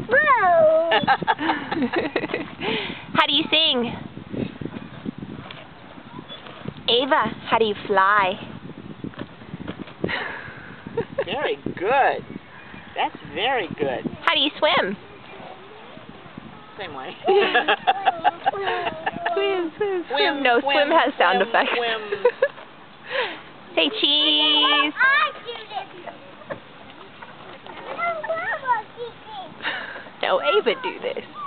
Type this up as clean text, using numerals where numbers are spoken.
Whoa! How do you sing? Ava, how do you fly? Very good. That's very good. How do you swim? Same way. Swim. No, swim has sound effects. Swim. Say cheese. I do this. No, Mama, keep it. No, Ava do this.